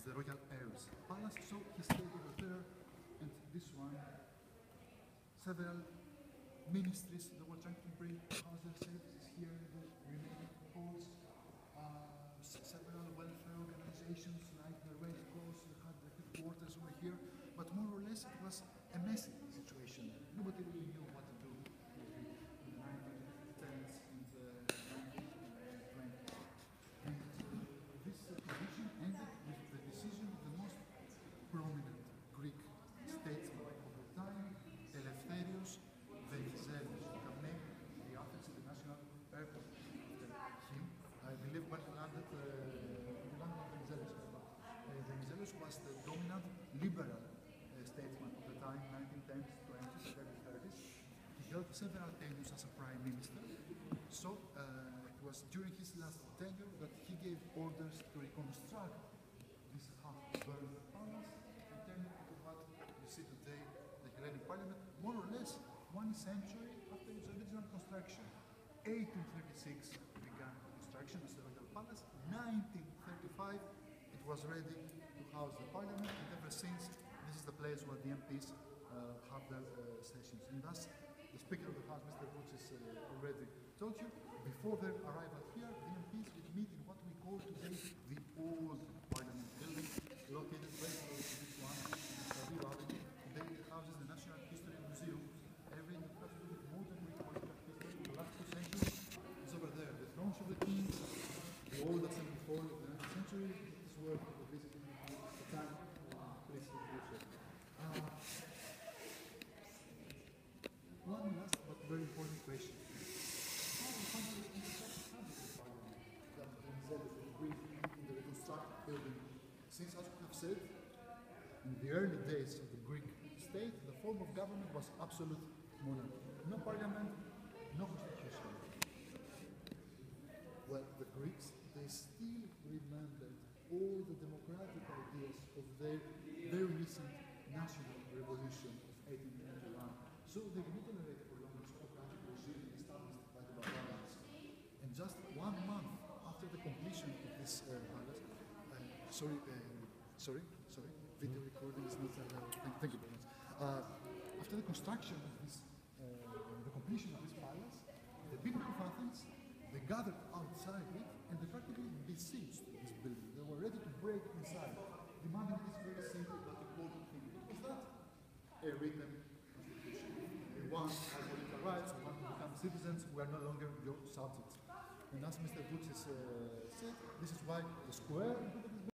the royal heirs' palace. So he stayed over there, and this one, several ministries that were trying to bring house their services here in the remaining halls. Several welfare organizations like the Red Cross had their headquarters over here, but more or less it was a messy situation. Nobody really knew what to do in the 1910s and 1920s. And this condition ended with the decision of the most prominent Greek statesman of the time, Eleftherios Venizelos, who have named the Athens International Airport after him. I believe when he landed Venizelos was the dominant liberal statesman of the time, 1910s, 20s, early 30s. He held several tenures as a prime minister. So it was during his last tenure that he gave orders to reconstruct this half-burned palace and turn it into what you see today, the Hellenic Parliament, more or less 1 century after its original construction. 1836 began construction of the Royal Palace. 1935 it was ready to house the Parliament, and ever since this is the place where the MPs have their sessions. And thus, the Speaker of the House, Mr. Voutsis, already told you, before their arrival here, the MPs would meet in what we call today the Old Parliament Building, located very close to this one, Savile Avenue. Today it houses the National History Museum. Every modern Greek political history in the last 2 centuries is over there. The thrones of the kings, the old assembly hall of the 19th century. This is where we visited the time. Please do so. One last but very important question. How did the Parliament that Venizelos would bring in the reconstructed building? Since, as we have said, in the early days of the Greek state, the form of government was absolute monarchy. No parliament, no constitution. Well, the Greeks, they still remembered all the democratic ideas of their very recent national revolution of 1891. So they reiterated for long this autocratic regime established by the barbarians. And just 1 month after the completion of this palace, video recording is not allowed. Thank you very much. After the construction of this, the completion of this palace, the people of Athens, they gathered outside it and they practically besieged this building. They were ready to break inside, demanding this very simple but important thing. What was that? A written constitution. We want our political rights, we want to become citizens, we are no longer your subjects. And as Mr. Voutsis said, this is why the square